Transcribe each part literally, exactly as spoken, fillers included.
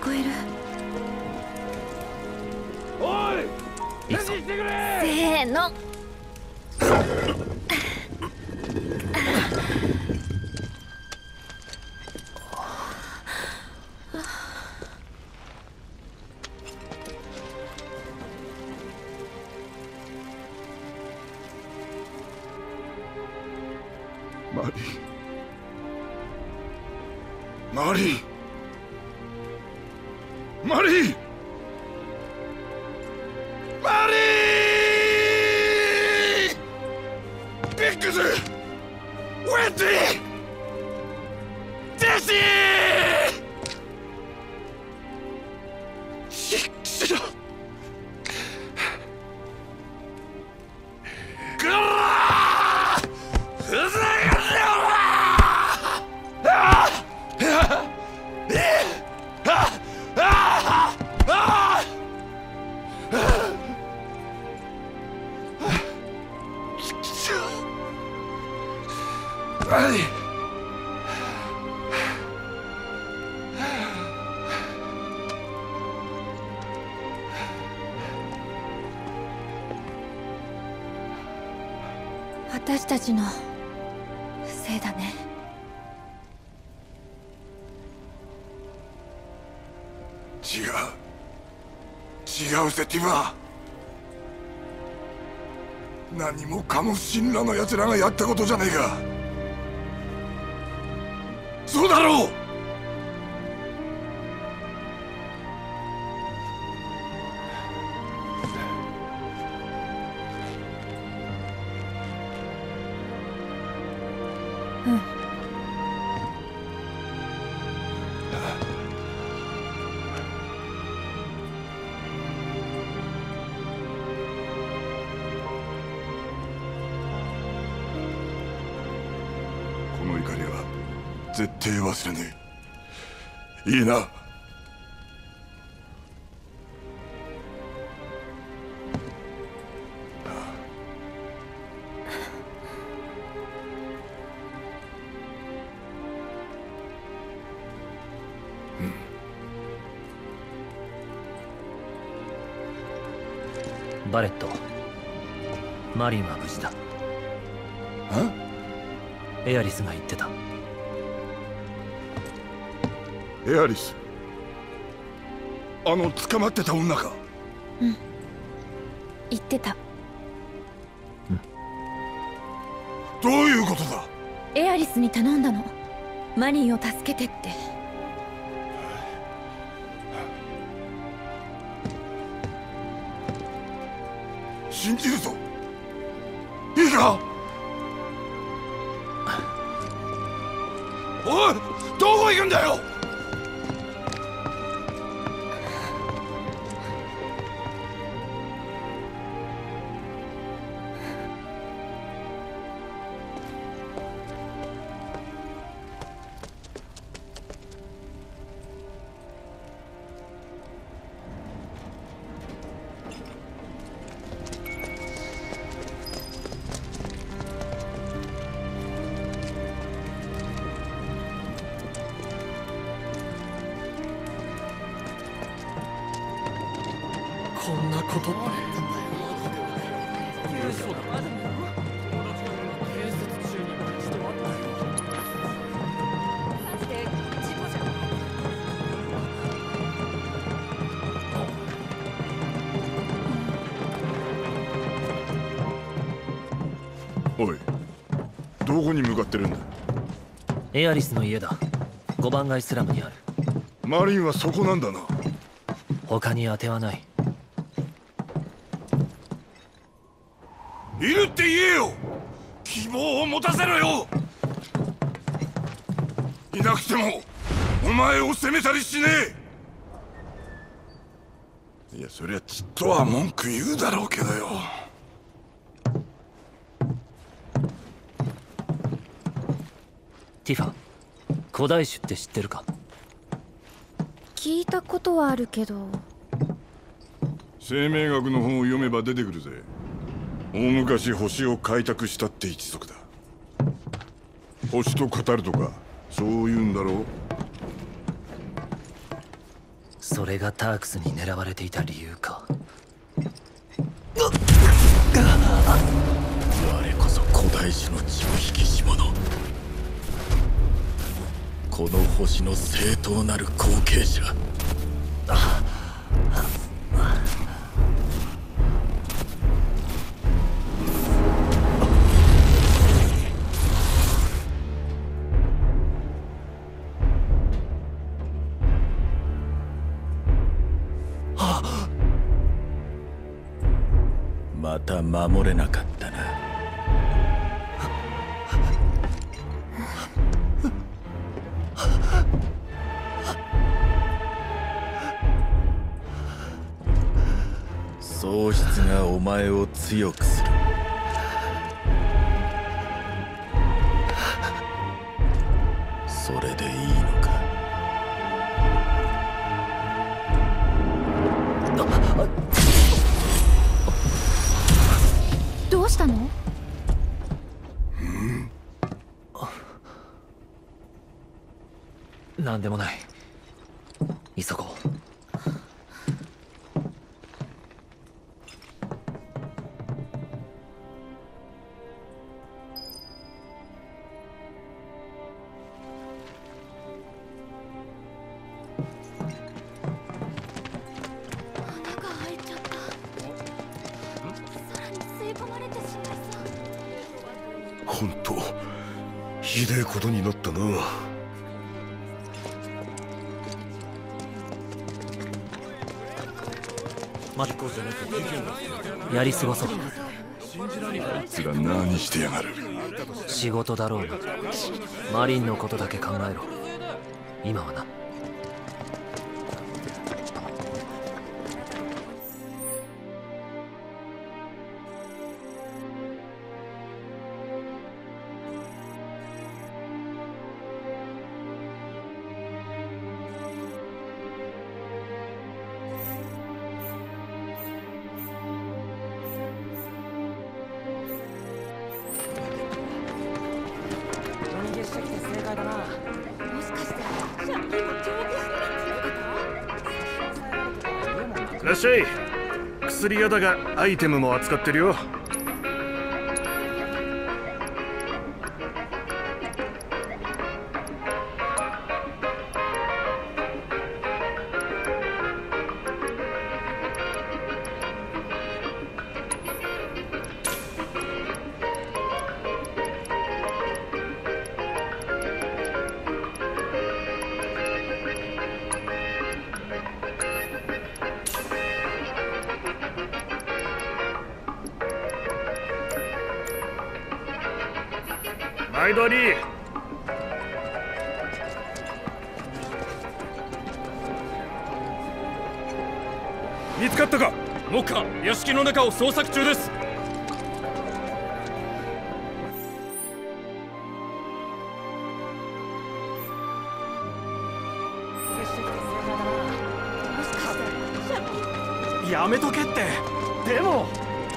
こえる。 おい、返事してくれ。 せーの。 マリー、マリー、マリー、マリー、ビッグズ、ウェンディ、ジェシー。ししろ。くらー、ふざけんなよ。 私たちのせいだね。 違う、違うぜティバー。何もかも神羅の奴らがやったことじゃねえか。そうだろう。 うん。 この怒りは絶対忘れねえ。いいな。 バレット、マリンは無事だ。エアリスが言ってた。 エアリス、あの捕まってた女か。 うん、言ってた。 どういうことだ。 エアリスに頼んだの、マリンを助けてって。 信じるぞ。いいか。おい、どこ行くんだよ。 こんなことって。 おい、どこに向かってるんだ。 エアリスの家だ。ごばん街スラムにある。 マリンはそこなんだな。 他に当てはない。 いるって言えよ。希望を持たせろよ。いなくてもお前を責めたりしねえ。いや、そりゃちっとは文句言うだろうけどよ。 ティファ、古代種って知ってるか。 聞いたことはあるけど。 生命学の本を読めば出てくるぜ。大昔星を開拓したって一族だ。星と語るとかそういうんだろう。 それがタークスに狙われていた理由か。 我こそ古代種の血を引きし者。この星の正当なる後継者。また守れなかったな。喪失がお前を強くする。それでいいのか。 どうしたの？ なんでもない。急ごう。 本当ひでえことになったな。 待って、やり過ごそう。 あいつら何してやがる。 仕事だろうな。マリンのことだけ考えろ。今はな。 いらっしゃい。薬屋だがアイテムも扱ってるよ。毎度あり。見つかったか？目下屋敷の中を捜索中です。 やめとけって。でも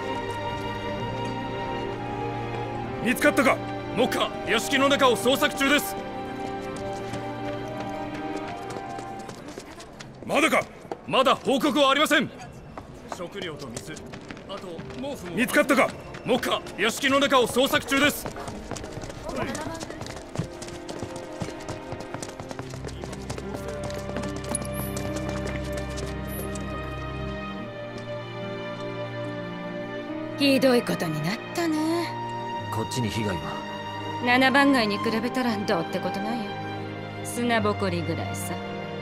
見つかったか？目下屋敷の中を捜索中です。まだか？まだ報告はありません。食料と水、あと毛布も。見つかったか？目下屋敷の中を捜索中です。 ひどいことになったね。 こっちに被害は？ 七番街に比べたらどうってことないよ。砂ぼこりぐらいさ。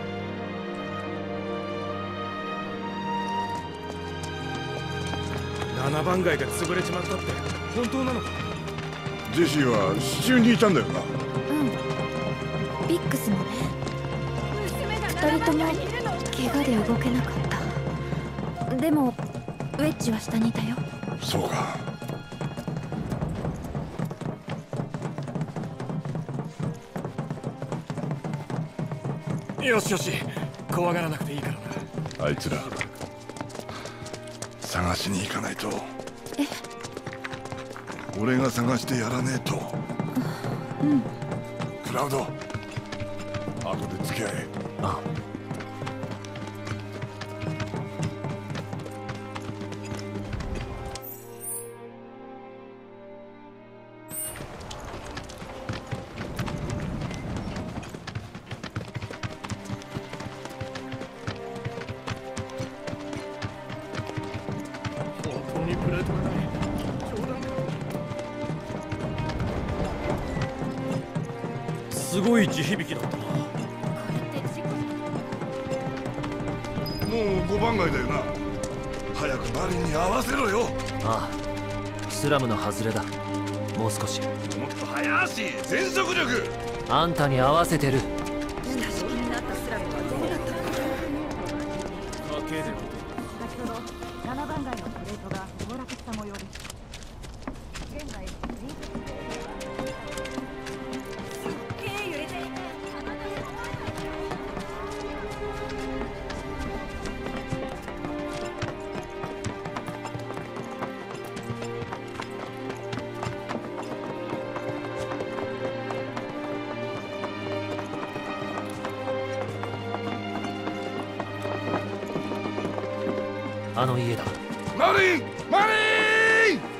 七番街が潰れちまったって本当なのか？ ジェシーは支柱にいたんだよな。 うん。ビックスもね。二人とも怪我で動けなかった。でもウェッジは下にいたよ。 そうか。 よしよし、怖がらなくていいからな。 あいつら探しに行かないと。 え？ 俺が探してやらねえと。 うん。 クラウド、後で付き合え。 あごい地響きだったな。もうごばん街だよな。早くマリンに合わせろよ。 ああ、スラムの外れだ。もう少し。 もっと早足、全速力。 あんたに合わせてる。 親しきになったスラムはどうだったのか。 家系で先ほどななばん街のプレートが崩落した模様です。現在リンクすっげえ揺れていて。 あの家だ。 マリン、マリン。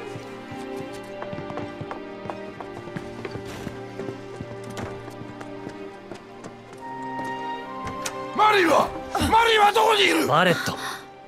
マリンはマリンはどこにいる？ バレット。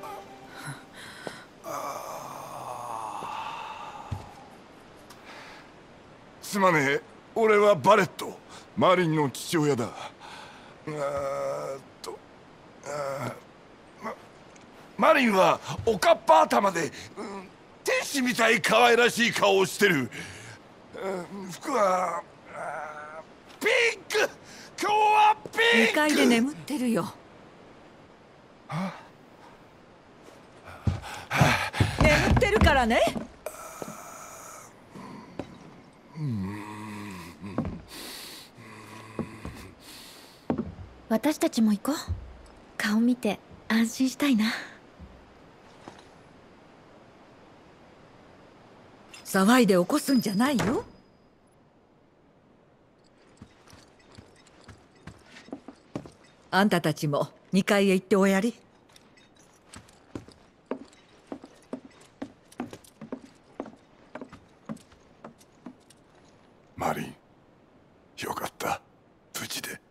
すまねえ、俺はバレット、マリンの父親だ。あーっとあーマリンはおかっぱ頭で、うん、天使みたい可愛らしい顔をしてる。うん、服はピンク。今日はピンク。 にかいで眠ってるよ。眠ってるからね。 私たちも行こう。顔見て安心したいな。 騒いで起こすんじゃないよ。あんたたちもにかいへ行っておやり。 マリン、よかった、無事で。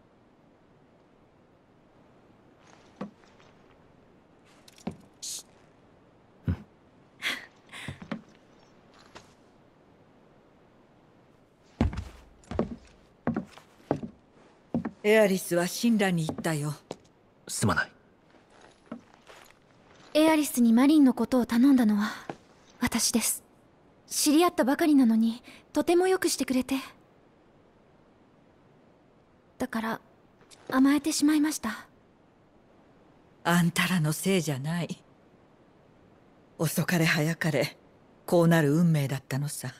エアリスは神羅に行ったよ。 すまない。 エアリスにマリンのことを頼んだのは私です。知り合ったばかりなのにとてもよくしてくれて、だから甘えてしまいました。 あんたらのせいじゃない。遅かれ早かれこうなる運命だったのさ。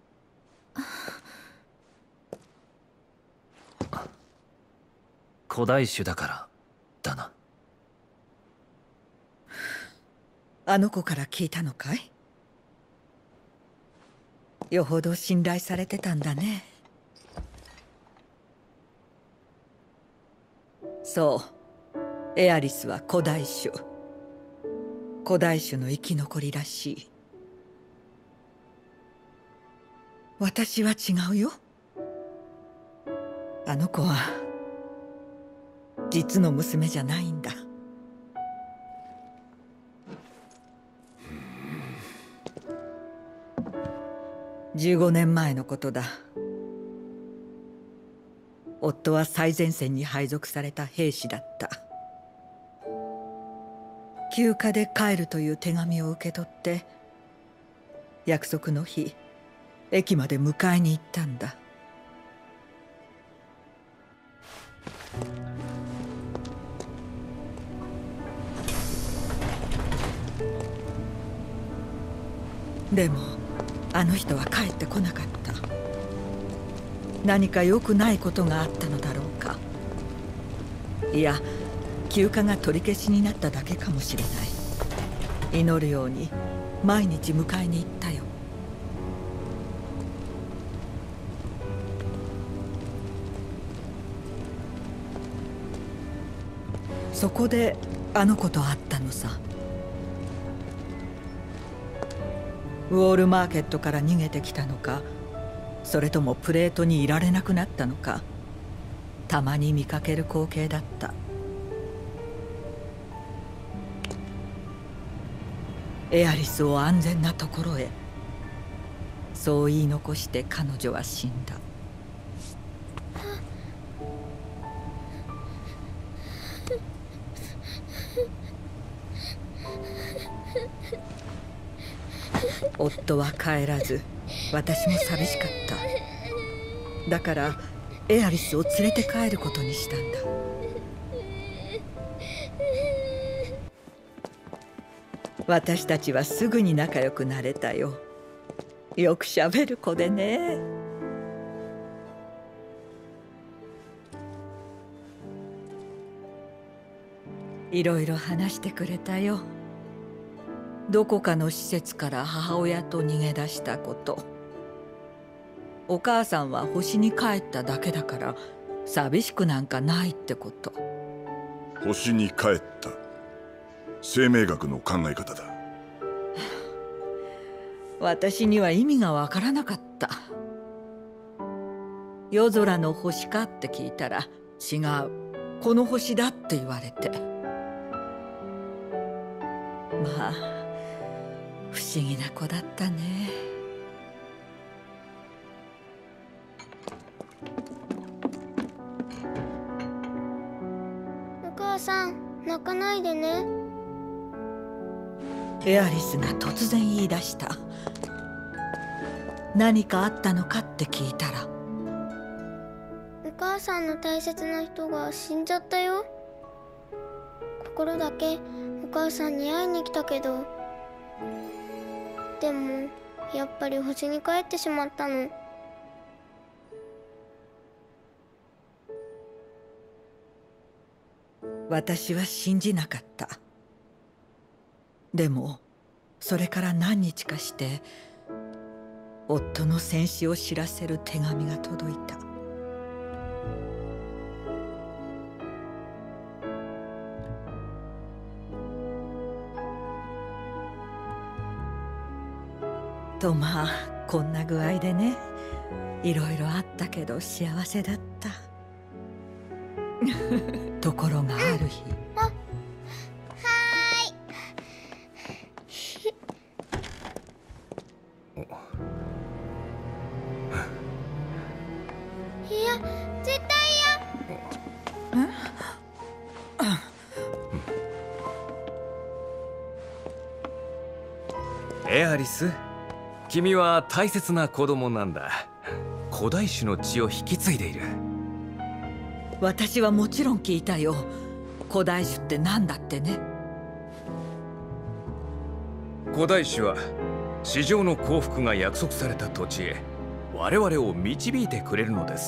古代種だからだな。 あの子から聞いたのかい？よほど信頼されてたんだね。そう、エアリスは古代種。古代種の生き残りらしい。私は違うよ。あの子は実の娘じゃないんだ。じゅうごねんまえのことだ。夫は最前線に配属された兵士だった。休暇で帰るという手紙を受け取って、約束の日駅まで迎えに行ったんだ。でもあの人は帰ってこなかった。何か良くないことがあったのだろうか。いや、休暇が取り消しになっただけかもしれない。祈るように毎日迎えに行ったよ。そこであの子と会ったのさ。ウォールマーケットから逃げてきたのか、それともプレートにいられなくなったのか、たまに見かける光景だった。エアリスを安全なところへ、そう言い残して彼女は死んだ。 夫は帰らず、私も寂しかった。だからエアリスを連れて帰ることにしたんだ。私たちはすぐに仲良くなれたよ。よくしゃべる子でね。いろいろ話してくれたよ。どこかの施設から母親と逃げ出したこと。お母さんは星に帰っただけだから寂しくなんかないってこと。 星に帰った。生命学の考え方だ。 私には意味がわからなかった。夜空の星かって聞いたら違う、この星だって言われて。まあ不思議な子だったね。 お母さん、泣かないでね。 エアリスが突然言い出した。何かあったのかって聞いたら、 お母さんの大切な人が死んじゃったよ。心だけお母さんに会いに来たけど、でもやっぱり星に帰ってしまったの。 私は信じなかった。でもそれから何日かして夫の戦死を知らせる手紙が届いた。とまあこんな具合でね、いろいろあったけど幸せだった。ところがある日、 あ、はーい。いや、絶対嫌。 エアリス、君は大切な子供なんだ。古代種の血を引き継いでいる。 私はもちろん聞いたよ。古代種って何だってね。 古代種は地上の幸福が約束された土地へ我々を導いてくれるのです。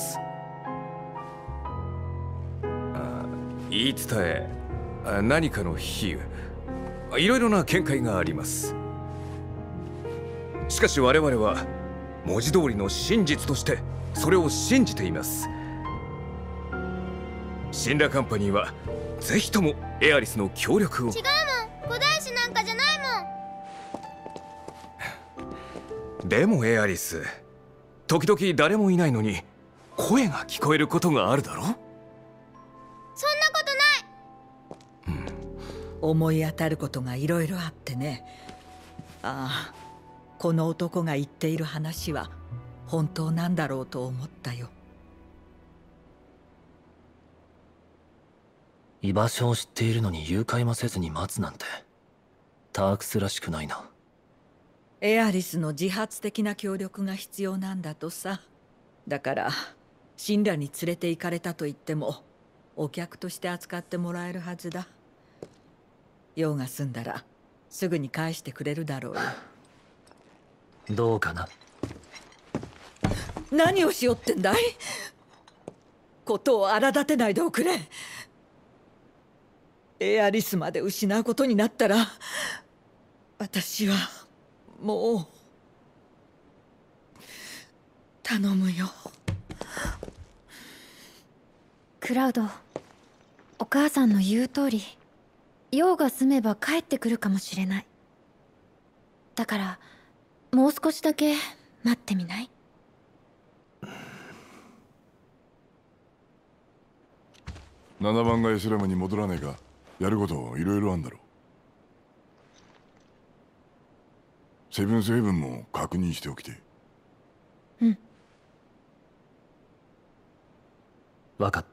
あ、言い伝え、あ、何かの比喩、いろいろな見解があります。しかし我々は文字通りの真実としてそれを信じています。シンラカンパニーはぜひともエアリスの協力を。 違うもん、古代種なんかじゃないもん。 でもエアリス、時々誰もいないのに声が聞こえることがあるだろ。 そんなことない。 うん、思い当たることがいろいろあってね。ああ、この男が言っている話は本当なんだろうと思ったよ。 居場所を知っているのに誘拐もせずに待つなんてタークスらしくないな。 エアリスの自発的な協力が必要なんだとさ。だからシンラに連れて行かれたと言ってもお客として扱ってもらえるはずだ。用が済んだらすぐに返してくれるだろうよ。 どうかな。 何をしようってんだい。ことを荒立てないでおくれ。エアリスまで失うことになったら私はもう頼むよ。 クラウド、お母さんの言う通り、用が済めば帰ってくるかもしれない。だからもう少しだけ待ってみない？ ななばん街スラムに戻らねえか。やることいろいろあんだろう。セブンスヘブンも確認しておきて。 うん。 わかった。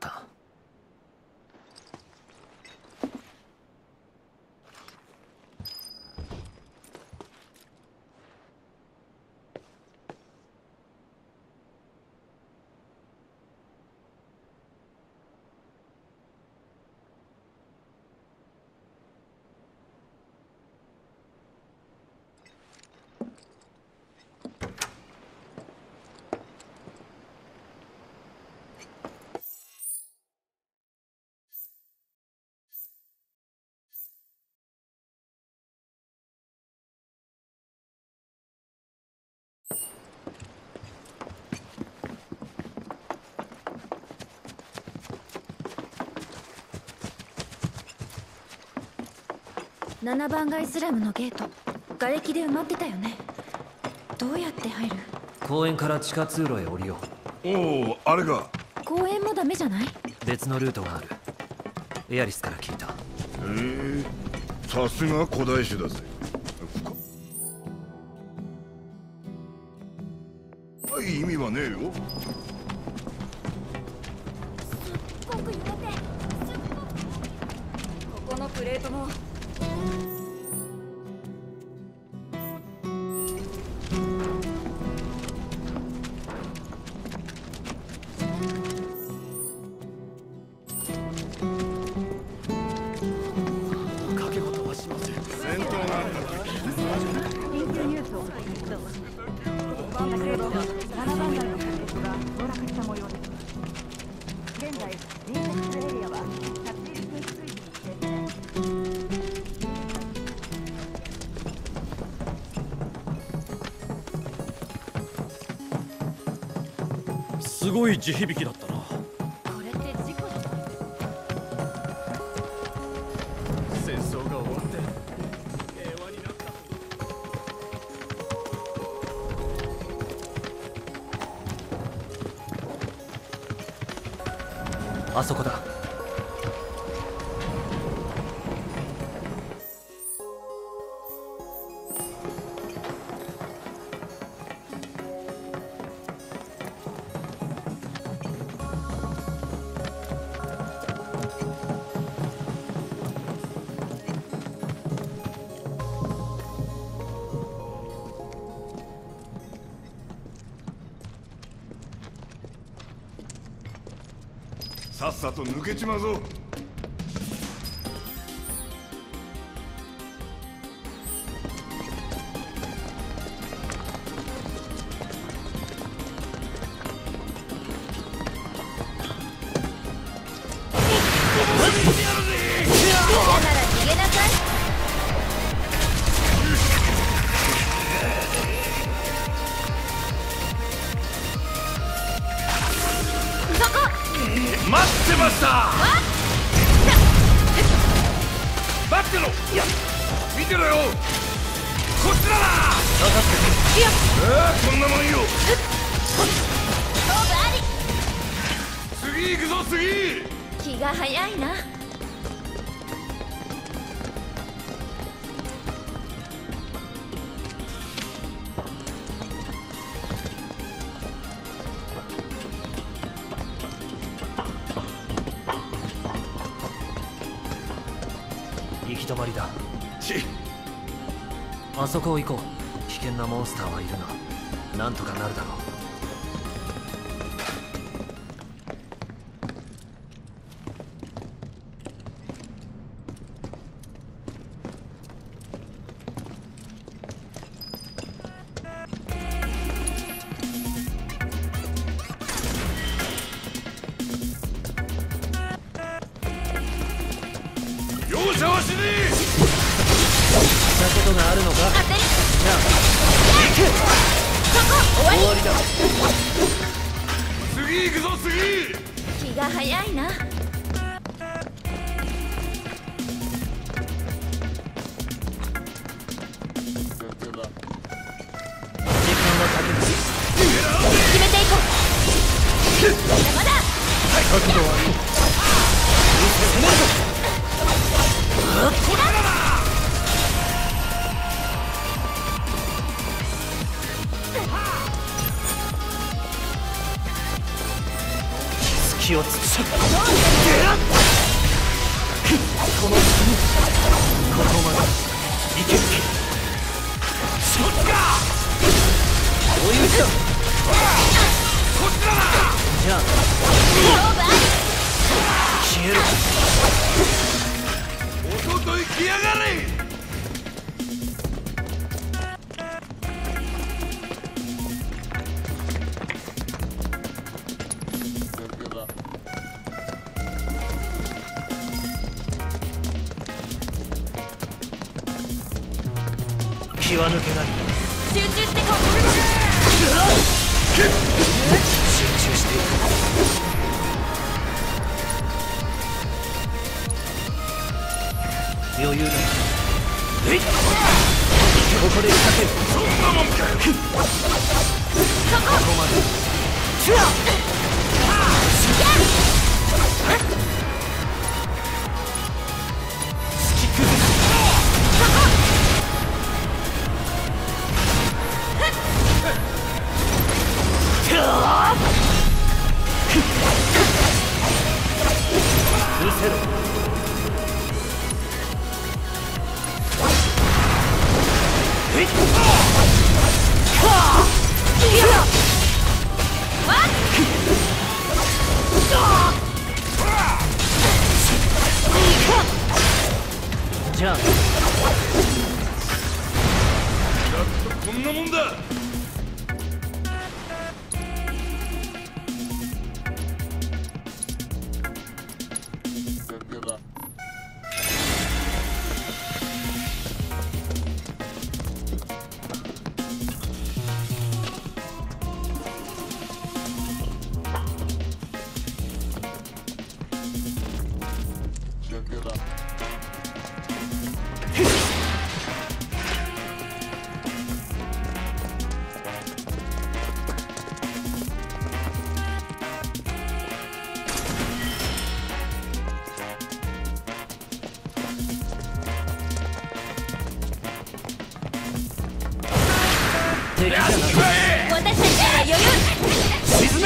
ななばん街スラムのゲート、瓦礫で埋まってたよね。どうやって入る？ 公園から地下通路へ降りよう。おお、あれか。 公園もダメじゃない？ 別のルートがある。エアリスから聞いた。へえ、さすが古代種だぜ。意味はねえよ。 すっごく揺れて、ここのプレートも掛け事はしません。戦闘があるのか。 緊急ニュースをお伝えする。バンダゲートななばん街のプレートが崩落した模様です。現在隣接するエリアは着実に水位にしてすごい地響きだったな。 これって事故じゃない？ 戦争が終わって平和になった。 あそこだ。 さっさと抜けちまうぞ。待ってました。待ってろ。いや、見てろよ。こっちだな。分かってる。いや、ああ、こんなもんよ。勝負あり。次行くぞ、次。 気が早いな。 行き止まりだ。 ちあそこを行こう。危険なモンスターはいるが、なんとかなるだろう。 容赦はしねえ。 したことがあるのか。 当てる。 なあ、 行く。そこ終わり。 終わりだ。 次行くぞ、次。 気が早いな。決めていこう。まだまだ。 角度はいい。攻めるぞ。気をつけ。この次ここまで行け。そっちか。追い打ちだ。 こっちだな。 じゃあ消えろ。 おととい来やがれ。 気は抜けない。 集中してこう。 集中していく。余裕だ。 えい、ここで仕掛ける。 そんなもんかよ。 ここまで。シュア突き崩す。見せろ。えいっ、じゃあこんなもんだ。 敵じゃない。 私たちなら余裕。 沈め。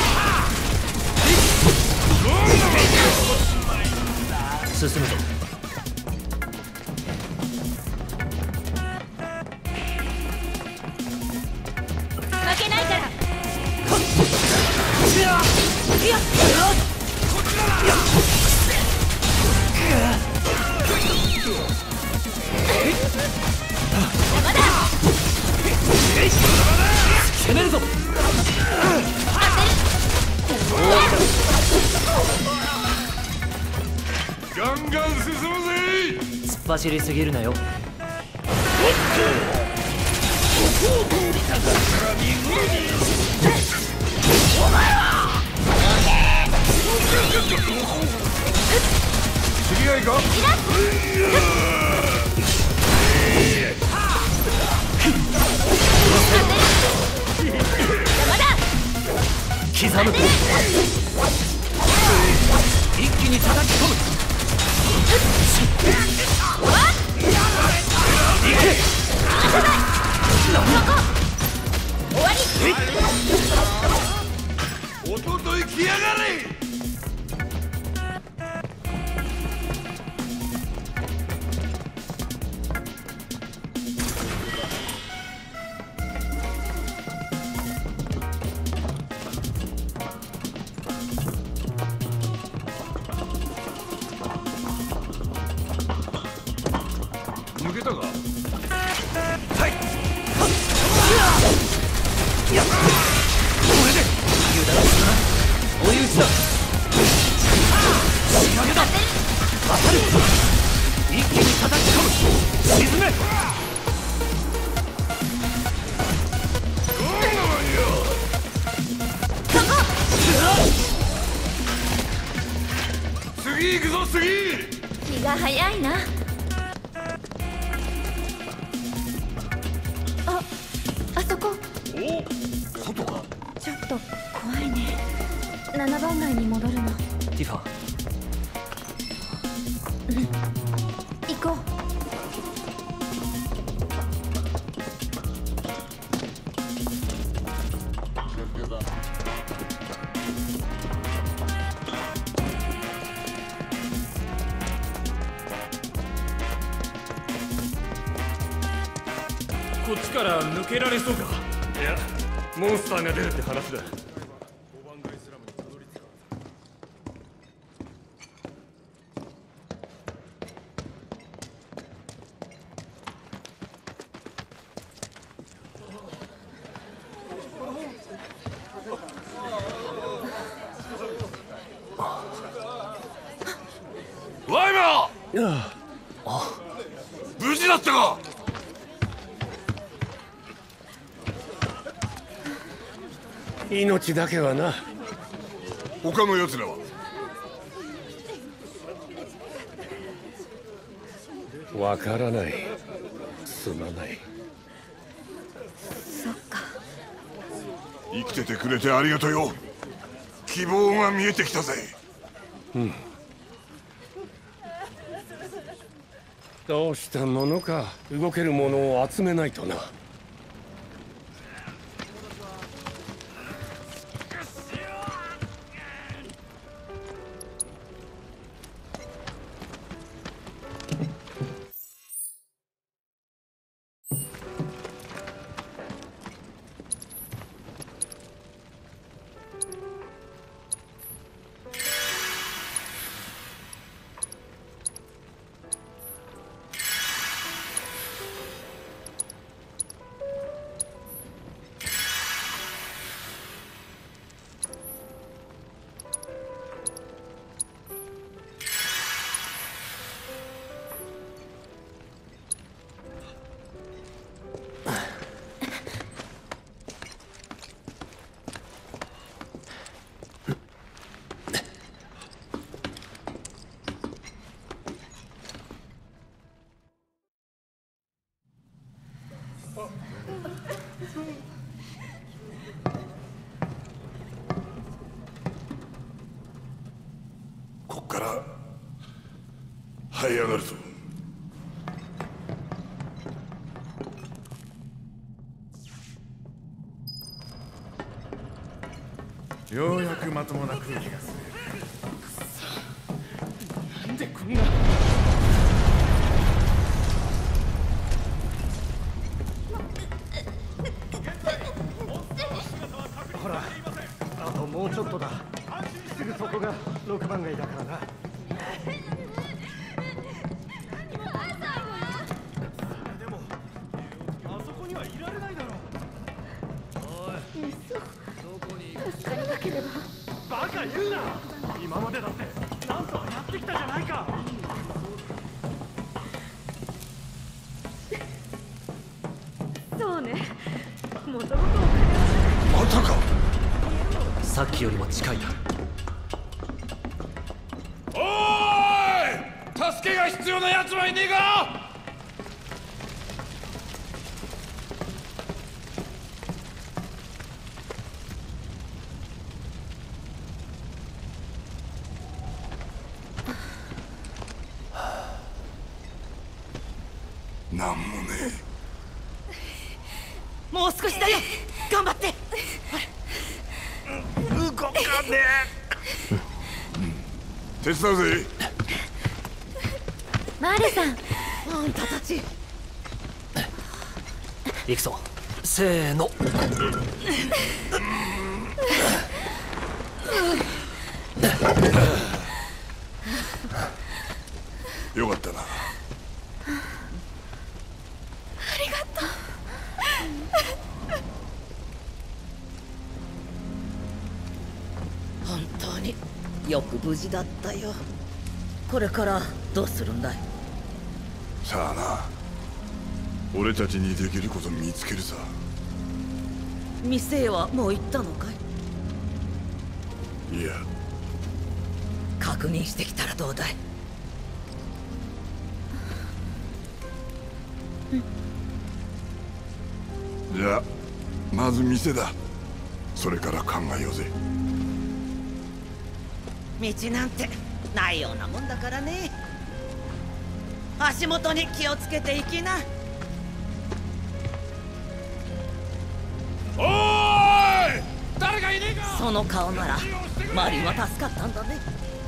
進むぞ。 負けないから。まだ攻めるぞ。 ガンガン進むぜ。 突っ走りすぎるなよ。 知り合いか。 刻む。一気に叩き込む。いけ。 終わり。 おととい来やがれ。抜けたか。はい。やっ、これで油断するな。追い打ちだ。仕掛けだ。当たる。一気に叩き込む。沈め。次行くぞ次。 気が早いな。あ、あそこ。 お、外か。 ちょっと怖いね。ななばん街に戻るの。 ティファ。 うん、行こう。 こっちから抜けられそうか。いや、モンスターが出るって話だ。 ワイマー、無事だったか。 命だけはな。 他の奴らは。 わからない。すまない。 そっか。 生きててくれてありがとうよ。希望が見えてきたぜ。 うん。どうしたものか。動けるものを集めないとな。 こっから這い上がるぞ。 ようやくまともな空気がする。 なんでこんな。 ほら、あともうちょっとだ。すぐそこがろくばん街だからな。でもあそこにはいられないだろう。おい、どこに助かりなければ。バカ言うな。今までだってなんとかやってきたじゃないか。 そうね、もともとまたか。 さっきよりも近いな。 おーい、助けが必要な奴はいねえか。 なんもねえ。もう少しだよ。頑張って。 動かねえ。手伝うぜ。 マーレさん。 あんたたち。 行くぞ。せーの。 よかったな。 ありがとう。 本当によく無事だったよ。これからどうするんだい。 さあな、俺たちにできること見つけるさ。 店へはもう行ったのかい。いや、 確認してきたらどうだい。 じゃあまず店だ。それから考えようぜ。 道なんてないようなもんだからね。足元に気をつけていきな。 おーい、誰かいねえか。 その顔ならマリンは助かったんだね。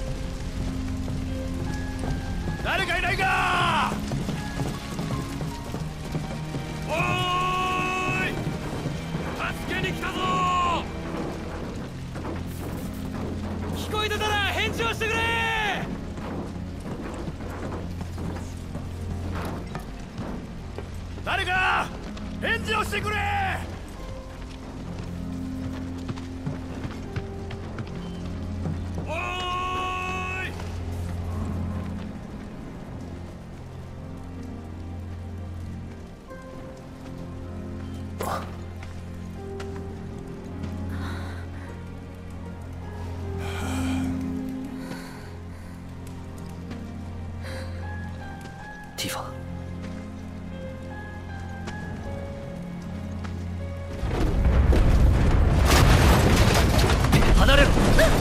誰かいないか。おーい、助けに来たぞ。聞こえてたら返事をしてくれ。誰か返事をしてくれ。おーい。 ティファ。離れろ。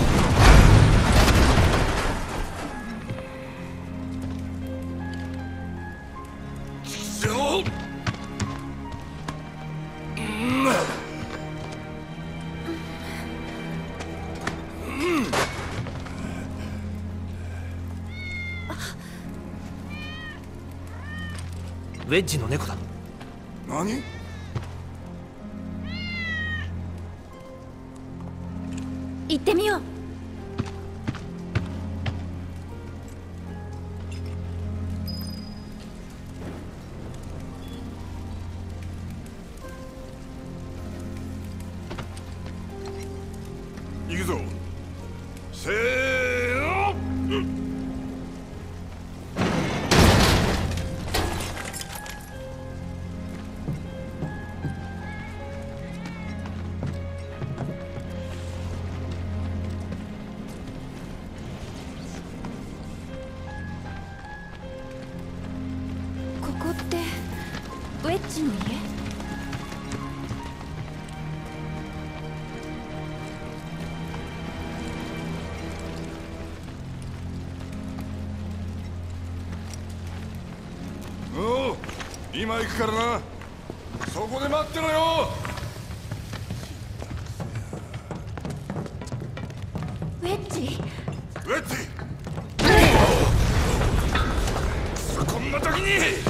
ウェッジの猫だ。 何？ 行ってみよう。 行くぞ。せーの。うん。 ここってウェッジの家？ おう、今行くからな。そこで待ってろよ。 ウェッジ？ ウェッジ。こんな時に。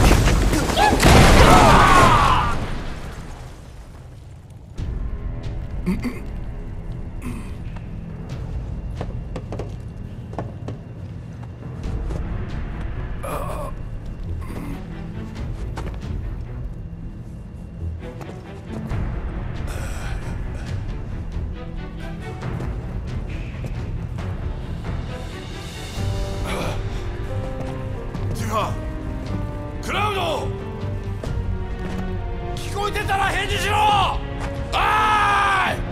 クラウド、聞こえてたら返事しろ。あーい。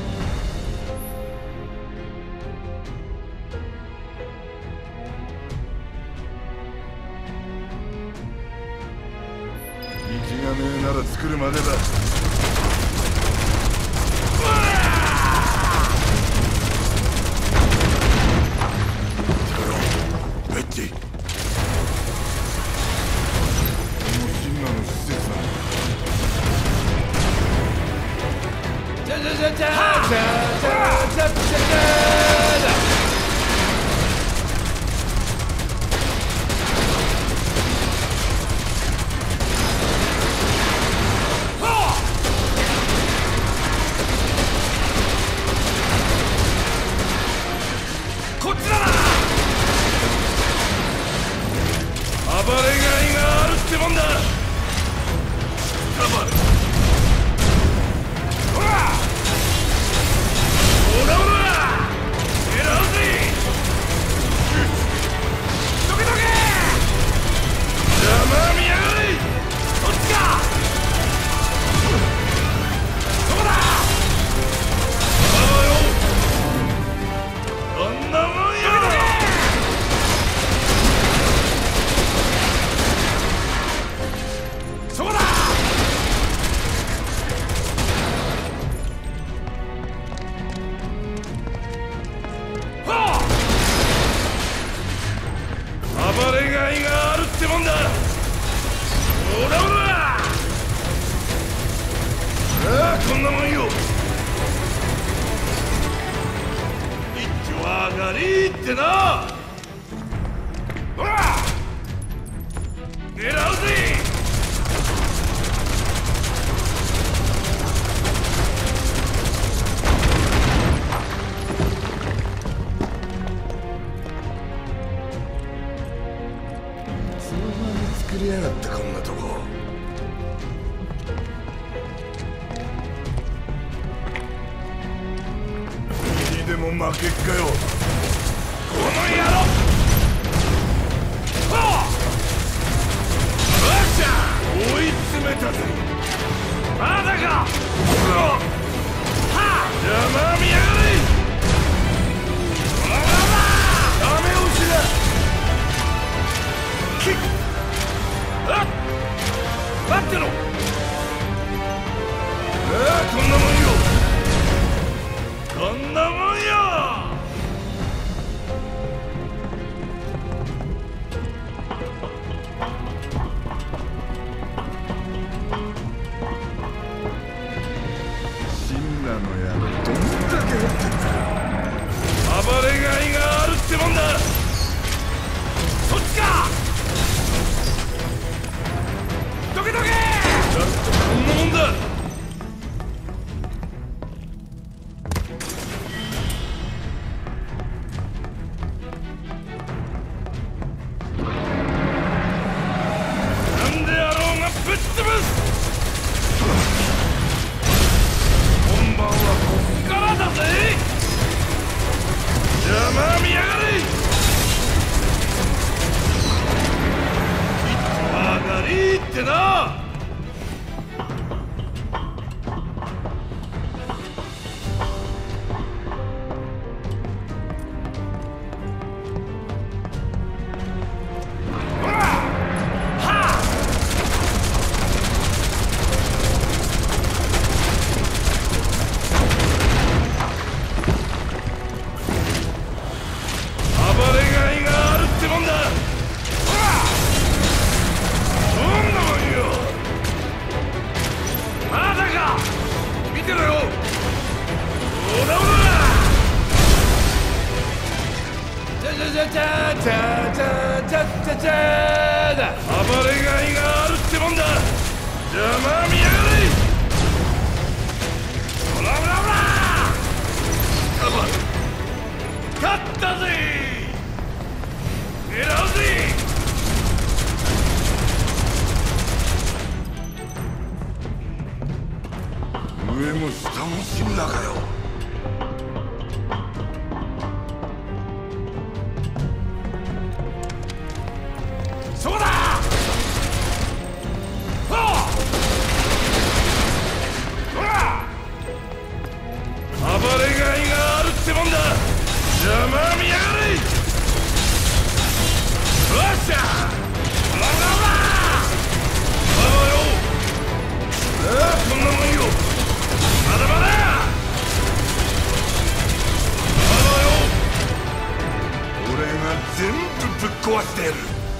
道がねえなら作るまでだ。ベッジ。こっちだな。暴れがいがあるってもんだ。カバー。ほらほらほら、狙うぜ。どけどけ。邪魔見やがれ。そっちか。そこだ。ああよ、どんなもんよ。そこだ。暴れがいがあるってもんだ。ほらほら。ああ、こんなもんよ。一丁上がりってな。ほら狙うぜ。作りやがったこんなとこ。にでも負けっかよ、この野郎。ほっ、バッチャ追い詰めたぜ。まだか。はあ、邪魔見やがれ。ダメ押しだ。キック。 潰す。本番はこっからだぜ。邪魔見やがれ。上がりってな。上も下も死んだかよ。そうだ。ほら暴れがいがあるってもんだ。邪魔見やがれ。よっしゃ。ほらほらほら。ああよ。ああこんなもんよ。まだまだ。ああよ。俺が全部ぶっ壊してやる。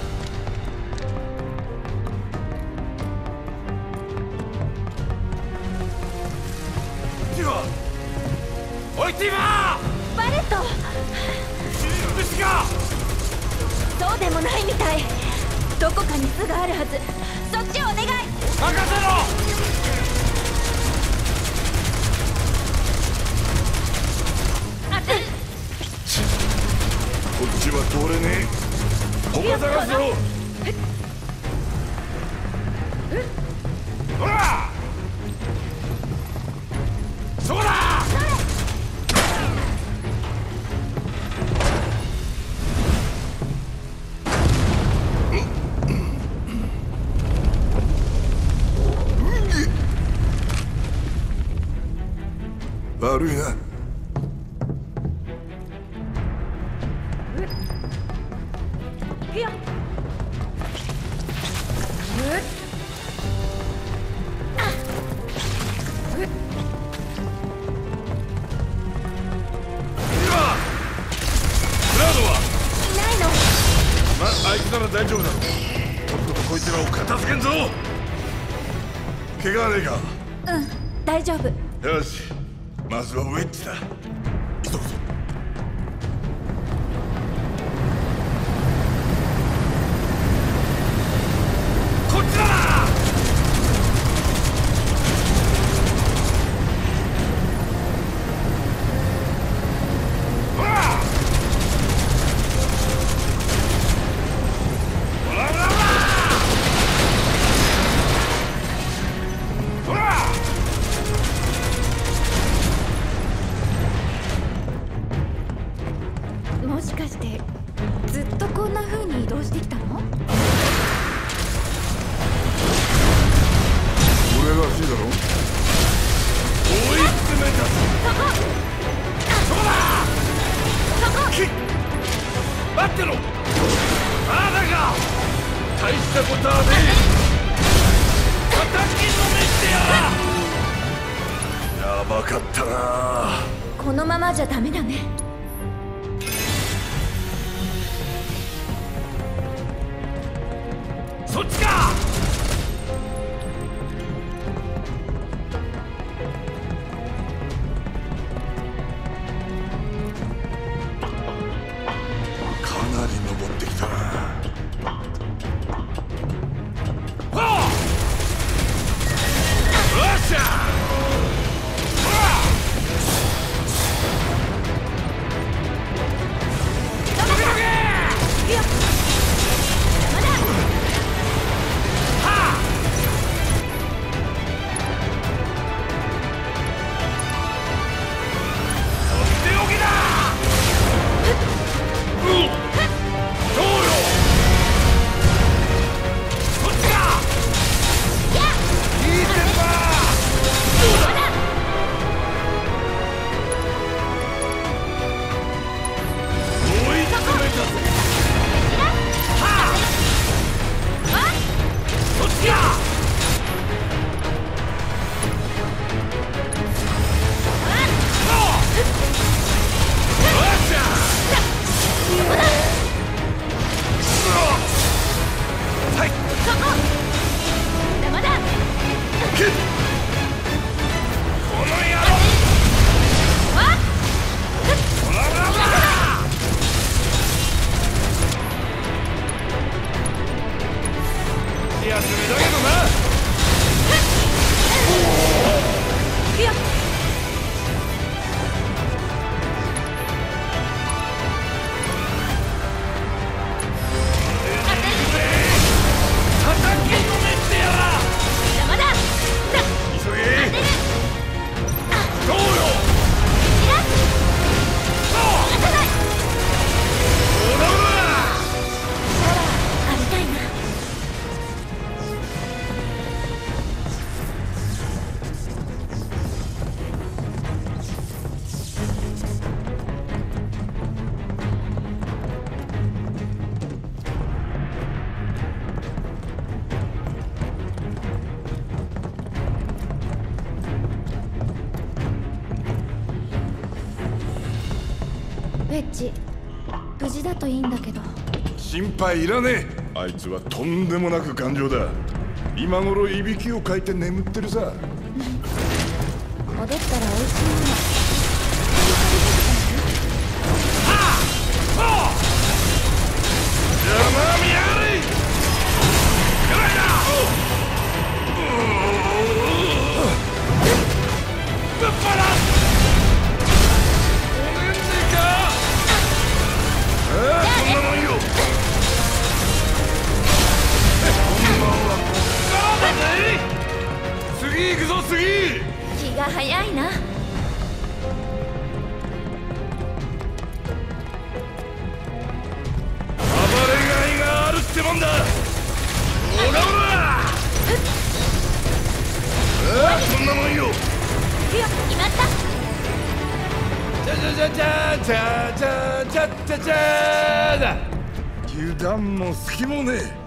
おいティマー！ バレット！ 虫が！ そうでもないみたい。どこかに巣があるはず。そっちをお願い。 任せろ！ あっこっちは通れねえ。他探すぞ。ほら！そうだ！悪いな。 いや。 まあ、あいつなら大丈夫だろう。とっととこいつらを片付けんぞ。怪我はねえか？ うん、大丈夫。 よし、まずはウェッジだ。急ぐぞ。こっちだな。 もしかしてずっとこんな風に移動してきたの？ 俺らしいだろ。追い詰めた。そこだ。そこ。待ってろ。まだか。大したことはねえ。叩きのめしてやら。やばかったな。 このままじゃダメだね。 そっちか。かなり登ってきたな。ほら！よっしゃ！ほら！ フェッチ無事だといいんだけど。 心配いらねえ。あいつはとんでもなく頑丈だ。今頃いびきをかいて眠ってるさ。 戻ったらおいしいもの邪魔見やがれ。ぐらいだ。ぶっ放す。ごめんねか。ああ、こんなもんよ。こんばんは。こっからだぜ。次行くぞ次。 気が早いな。 暴れがいがあるってもんだ。ほらほら。ああ、こんなもんよ。 決まった。 じゃじゃじゃじゃじゃじゃじゃじゃじゃだ。油断も隙もねえ。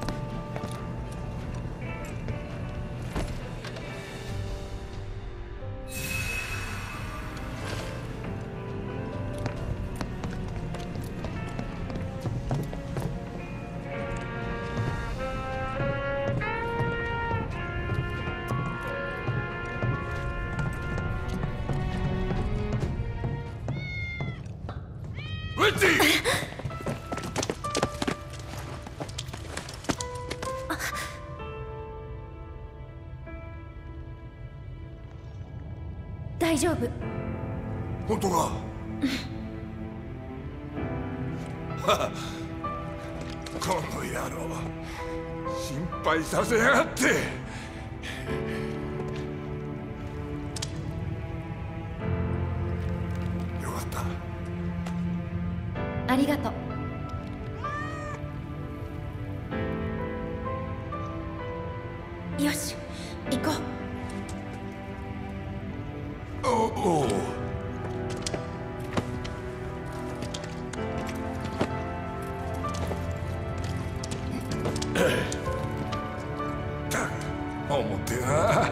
大丈夫。 本当か。この野郎、心配させやがって。よかった。 ありがとう。よし、行こう。 おお。思ってな。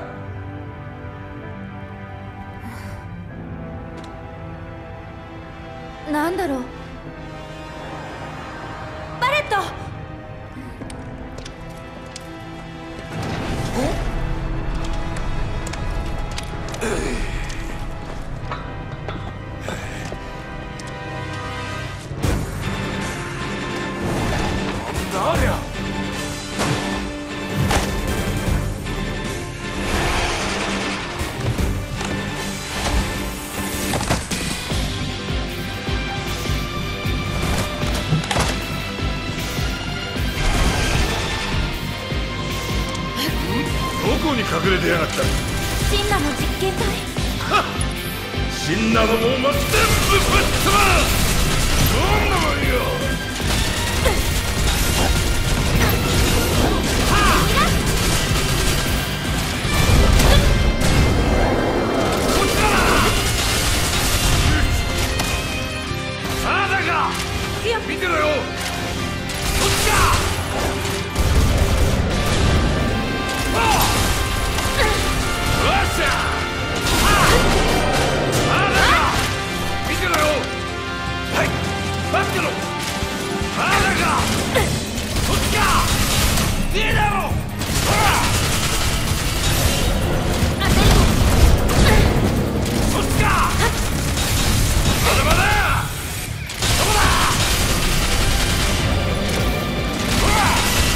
なんだろう。バレット。 隠れてやがった。 シンナの実験体。 シンナのもんは全部ぶっ飛ばす。どんなもんよ。こっちだな。さあだか見てろよ。こっちか。待ってろ。まだか。そっちか。いいだろ。ほら。そっちか。まだまだ。どこだ。ほら。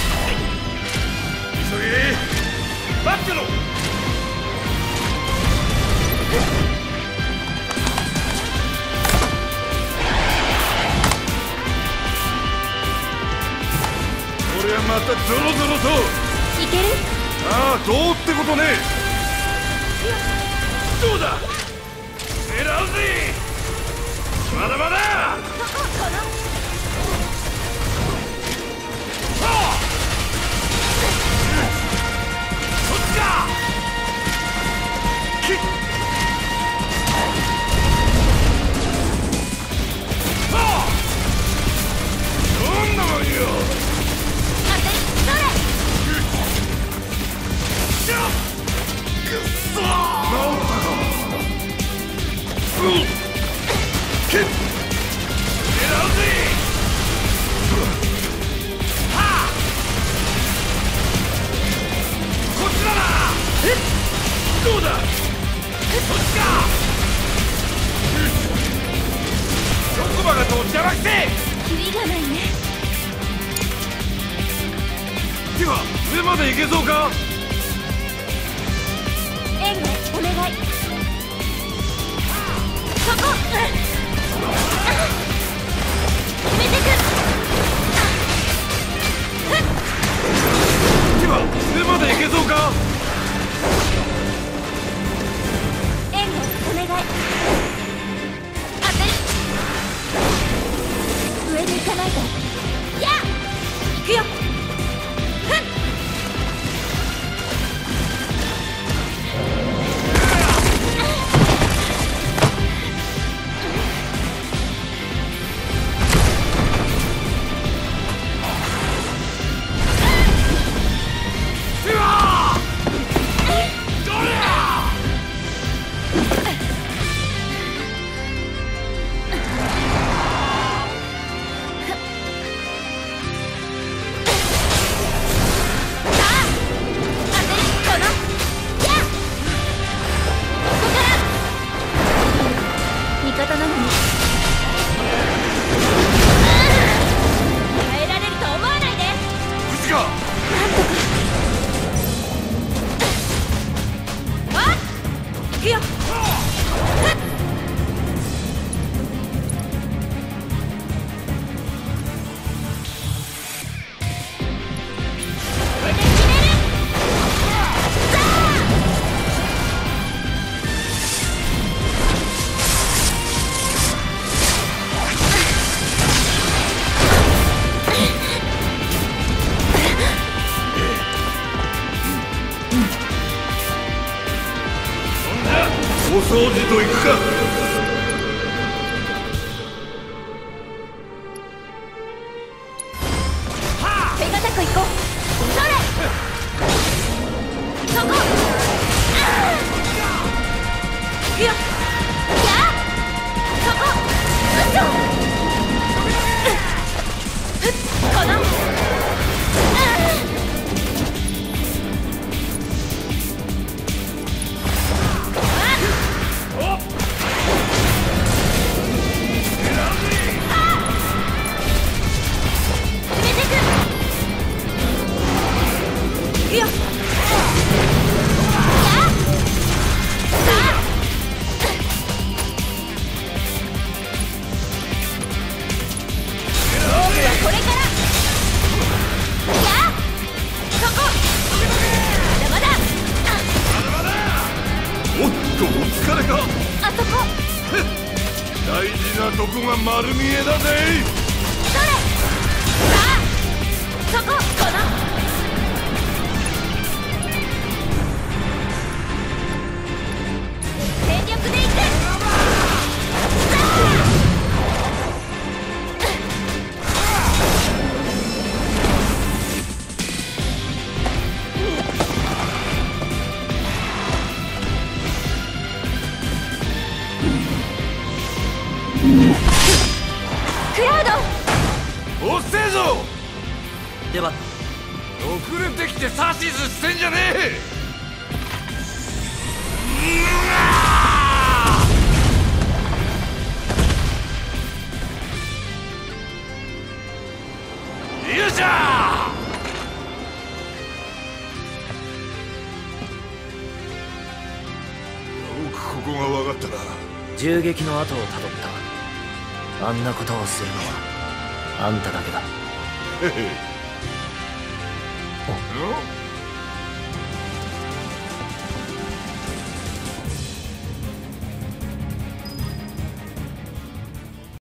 急げ。待ってろ。これはまたゾロゾロと。 いける？ ああ、どうってことねえ。どうだ。狙うぜ。まだまだ。そっちか。キッ。どんなもんよ。 ては上まで行けそうか。 援護お願い。そこ、うん、決めてく。 ては上まで行けそうか。 援護お願い。当てる。上に行かないと。やっ行くよ。 お掃除と行くか。 手堅く行こう。それそこ、行くよ。やっそこ、うっそうっこの大事なとこが丸見えだぜ。 それさあそこ、この全力でいく。さあクラウド、 おっせえぞ。 では遅れてきて指図してんじゃねえ。よっしゃー。よくここが分かったな。 銃撃の後をたどった。あんなことをするのはあんただけだ。 へへ。